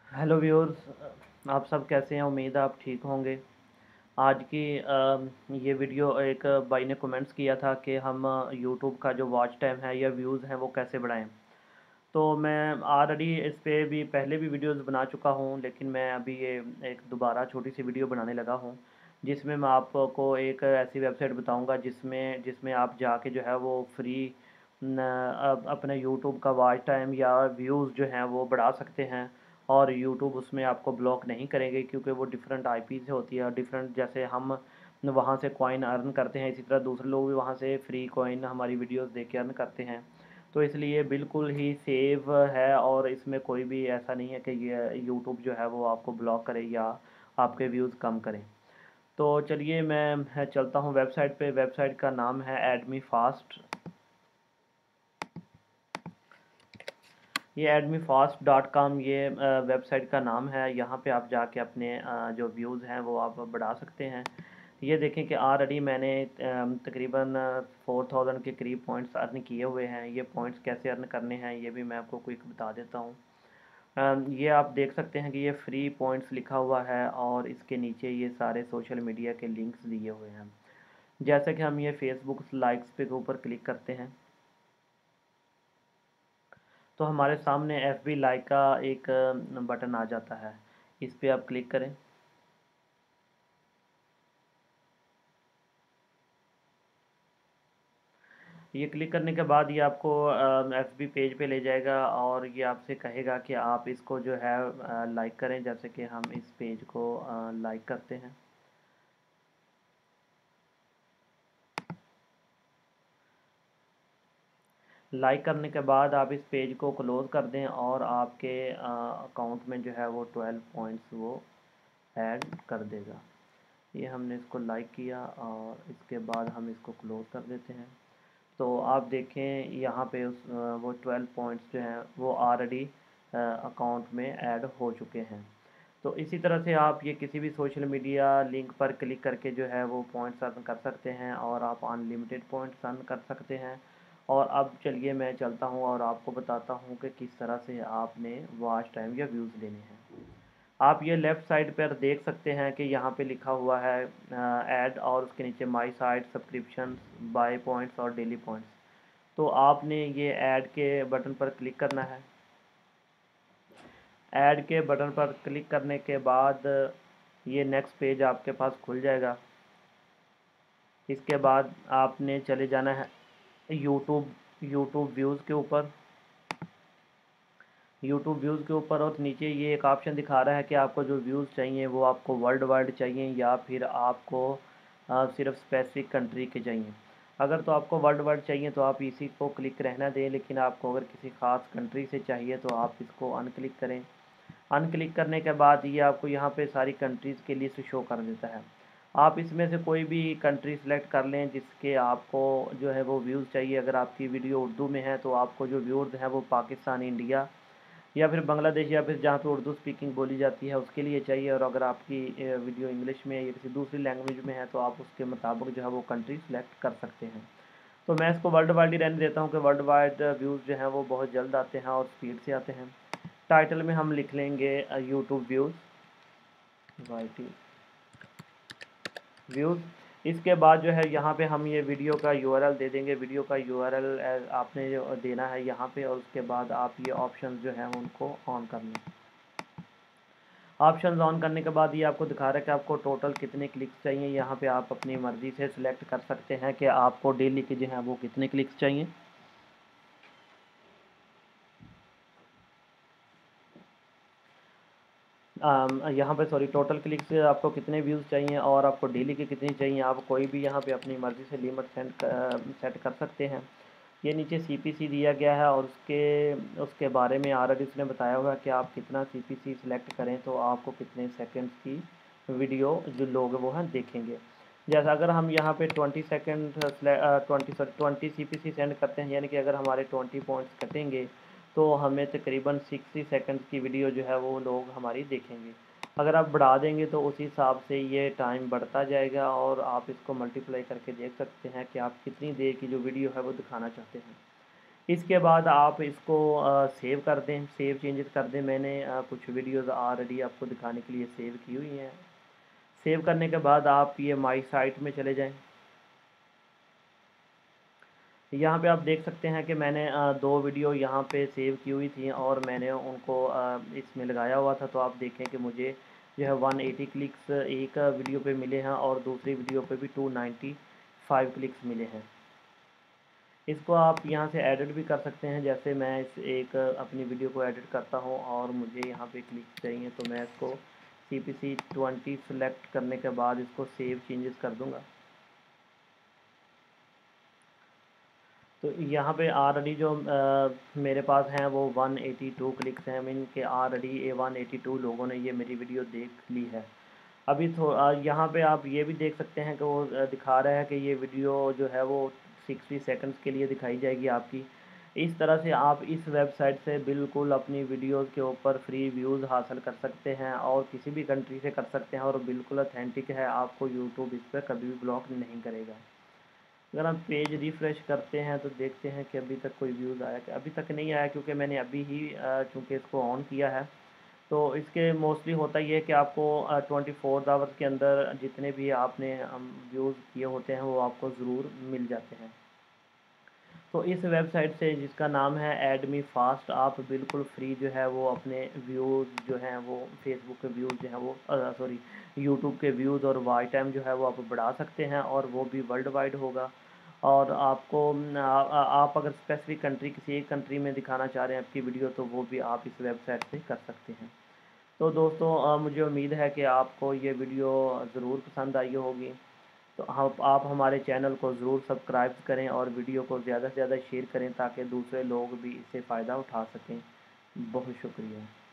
Hello viewers, आप सब कैसे हैं? उम्मीद है आप ठीक होंगे। आज की ये वीडियो एक भाई ने कमेंट्स किया था कि हम यूट्यूब का जो वॉच टाइम है या व्यूज़ हैं वो कैसे बढ़ाएं। तो मैं ऑलरेडी इस पे भी पहले भी वीडियोस बना चुका हूँ, लेकिन मैं अभी ये एक दोबारा छोटी सी वीडियो बनाने लगा हूँ, जिसमें मैं आपको एक ऐसी वेबसाइट बताऊँगा जिसमें जिसमें आप जाके जो है वो फ्री अपने यूट्यूब का वॉच टाइम या व्यूज़ जो हैं वो बढ़ा सकते हैं। और यूट्यूब उसमें आपको ब्लॉक नहीं करेंगे, क्योंकि वो डिफरेंट आईपी से होती है। डिफरेंट जैसे हम वहाँ से कॉइन अर्न करते हैं, इसी तरह दूसरे लोग भी वहाँ से फ्री कॉइन हमारी वीडियोस देख के अर्न करते हैं। तो इसलिए बिल्कुल ही सेव है, और इसमें कोई भी ऐसा नहीं है कि ये यूट्यूब जो है वो आपको ब्लॉक करे या आपके व्यूज़ कम करें। तो चलिए मैं चलता हूँ वेबसाइट पे। वेबसाइट का नाम है एडमी फास्ट। ये admeFast.com ये वेबसाइट का नाम है। यहाँ पे आप जाके अपने जो व्यूज़ हैं वो आप बढ़ा सकते हैं। ये देखें कि ऑलरेडी मैंने तकरीबन 4000 के करीब पॉइंट्स अर्न किए हुए हैं। ये पॉइंट्स कैसे अर्न करने हैं ये भी मैं आपको क्विक बता देता हूँ। ये आप देख सकते हैं कि ये फ्री पॉइंट्स लिखा हुआ है, और इसके नीचे ये सारे सोशल मीडिया के लिंक्स दिए हुए हैं। जैसे कि हम ये फेसबुक लाइक्स पे के ऊपर क्लिक करते हैं तो हमारे सामने FB लाइक का एक बटन आ जाता है। इस पे आप क्लिक करें। ये क्लिक करने के बाद ये आपको FB पेज पे ले जाएगा, और ये आपसे कहेगा कि आप इसको जो है लाइक करें। जैसे कि हम इस पेज को लाइक करते हैं। लाइक करने के बाद आप इस पेज को क्लोज़ कर दें, और आपके अकाउंट में जो है वो 12 पॉइंट्स वो ऐड कर देगा। ये हमने इसको लाइक किया, और इसके बाद हम इसको क्लोज़ कर देते हैं। तो आप देखें यहाँ पे वो 12 पॉइंट्स जो हैं वो ऑलरेडी अकाउंट में ऐड हो चुके हैं। तो इसी तरह से आप ये किसी भी सोशल मीडिया लिंक पर क्लिक करके जो है वो पॉइंट्स अर्न कर सकते हैं, और आप अनलिमिटेड पॉइंट्स अर्न कर सकते हैं। और अब चलिए मैं चलता हूँ और आपको बताता हूँ कि किस तरह से आपने वॉच टाइम या व्यूज़ लेने हैं। आप ये लेफ़्ट साइड पर देख सकते हैं कि यहाँ पे लिखा हुआ है ऐड, और उसके नीचे my site, subscription, buy points और डेली पॉइंट्स। तो आपने ये ऐड के बटन पर क्लिक करना है। ऐड के बटन पर क्लिक करने के बाद ये नेक्स्ट पेज आपके पास खुल जाएगा। इसके बाद आपने चले जाना है यूट्यूब यूट्यूब व्यूज़ के ऊपर। यूट्यूब व्यूज़ के ऊपर, और नीचे ये एक ऑप्शन दिखा रहा है कि आपको जो व्यूज़ चाहिए वो आपको वर्ल्ड वाइड चाहिए या फिर आपको सिर्फ स्पेसिफिक कंट्री के चाहिए। अगर तो आपको वर्ल्ड वाइड चाहिए तो आप इसी को क्लिक रहना दें, लेकिन आपको अगर किसी ख़ास कंट्री से चाहिए तो आप इसको अनक्लिक करें। अनक्लिक करने के बाद ये आपको यहाँ पे सारी कंट्रीज़ के लिस्ट शो कर देता है। आप इसमें से कोई भी कंट्री सेलेक्ट कर लें जिसके आपको जो है वो व्यूज़ चाहिए। अगर आपकी वीडियो उर्दू में है तो आपको जो व्यूज़ हैं वो पाकिस्तान, इंडिया या फिर बांग्लादेश या फिर जहाँ पे उर्दू स्पीकिंग बोली जाती है उसके लिए चाहिए। और अगर आपकी वीडियो इंग्लिश में या किसी दूसरी लैंग्वेज में है तो आप उसके मुताबिक जो है वो कंट्री सेलेक्ट कर सकते हैं। तो मैं इसको वर्ल्ड वाइड ही रहने देता हूँ कि वर्ल्ड वाइड व्यूज़ जो हैं वो बहुत जल्द आते हैं और स्पीड से आते हैं। टाइटल में हम लिख लेंगे यूट्यूब व्यूज़, वाई व्यूज़। इसके बाद जो है यहाँ पे हम ये वीडियो का यूआरएल दे देंगे। वीडियो का यूआरएल आपने जो देना है यहाँ पे, और उसके बाद आप ये ऑप्शन जो हैं उनको ऑन कर लें। ऑप्शन ऑन करने के बाद ये आपको दिखा रहा है कि आपको टोटल कितने क्लिक्स चाहिए। यहाँ पे आप अपनी मर्ज़ी से सिलेक्ट कर सकते हैं कि आपको डेली के जो हैं वो कितने क्लिक्स चाहिए। यहाँ पे सॉरी, टोटल क्लिक्स आपको कितने व्यूज़ चाहिए और आपको डेली के कितने चाहिए। आप कोई भी यहाँ पे अपनी मर्ज़ी से लिमिट सेट कर सकते हैं। ये नीचे CPC दिया गया है, और उसके उसके बारे में ऑलरेडी उसने बताया हुआ है कि आप कितना CPC सिलेक्ट करें तो आपको कितने सेकंड्स की वीडियो जो लोग वो हैं देखेंगे। जैसा अगर हम यहाँ पे 20 सेकंड 20 CPC सेंड करते हैं, यानी कि अगर हमारे 20 पॉइंट्स कटेंगे तो हमें तकरीबन 60 सेकंड्स की वीडियो जो है वो लोग हमारी देखेंगे। अगर आप बढ़ा देंगे तो उसी हिसाब से ये टाइम बढ़ता जाएगा, और आप इसको मल्टीप्लाई करके देख सकते हैं कि आप कितनी देर की जो वीडियो है वो दिखाना चाहते हैं। इसके बाद आप इसको सेव कर दें, सेव चेंजेस कर दें। मैंने कुछ वीडियोज़ ऑलरेडी आपको दिखाने के लिए सेव की हुई हैं। सेव करने के बाद आप ये माई साइट में चले जाएं। यहाँ पे आप देख सकते हैं कि मैंने दो वीडियो यहाँ पे सेव की हुई थी और मैंने उनको इसमें लगाया हुआ था। तो आप देखें कि मुझे जो है 180 क्लिक्स एक वीडियो पे मिले हैं और दूसरी वीडियो पे भी 295 क्लिक्स मिले हैं। इसको आप यहाँ से एडिट भी कर सकते हैं। जैसे मैं इस एक अपनी वीडियो को एडिट करता हूँ और मुझे यहाँ पे क्लिक चाहिए, तो मैं इसको CPC 20 सेलेक्ट करने के बाद इसको सेव चेंजेस कर दूँगा। तो यहाँ पे ऑलरेडी जो मेरे पास हैं वो 182 क्लिक्स हैं। मीन के ऑलरेडी 182 लोगों ने ये मेरी वीडियो देख ली है। अभी यहाँ पे आप ये भी देख सकते हैं कि वो दिखा रहा है कि ये वीडियो जो है वो 60 सेकंड्स के लिए दिखाई जाएगी आपकी। इस तरह से आप इस वेबसाइट से बिल्कुल अपनी वीडियोज़ के ऊपर फ्री व्यूज़ हासिल कर सकते हैं और किसी भी कंट्री से कर सकते हैं और बिल्कुल ऑथेंटिक है। आपको यूट्यूब इस पर कभी भी ब्लॉक नहीं करेगा। अगर हम पेज रिफ़्रेश करते हैं तो देखते हैं कि अभी तक कोई व्यूज़ आया, कि अभी तक नहीं आया, क्योंकि मैंने अभी ही चूँकि इसको ऑन किया है। तो इसके मोस्टली होता ये है कि आपको 24 आवर्स के अंदर जितने भी आपने व्यूज़ किए होते हैं वो आपको ज़रूर मिल जाते हैं। तो इस वेबसाइट से, जिसका नाम है एडमी फास्ट, आप बिल्कुल फ्री जो है वो अपने व्यूज़ जो हैं वो फेसबुक के व्यूज़ जो हैं वो सॉरी यूट्यूब के व्यूज़ और वॉच टाइम जो है वो आप बढ़ा सकते हैं और वो भी वर्ल्ड वाइड होगा। और आपको आप अगर स्पेसिफिक कंट्री, किसी एक कंट्री में दिखाना चाह रहे हैं आपकी वीडियो, तो वो भी आप इस वेबसाइट से कर सकते हैं। तो दोस्तों मुझे उम्मीद है कि आपको ये वीडियो ज़रूर पसंद आई होगी। तो आप हमारे चैनल को ज़रूर सब्सक्राइब करें और वीडियो को ज़्यादा से ज़्यादा शेयर करें ताकि दूसरे लोग भी इससे फ़ायदा उठा सकें। बहुत शुक्रिया।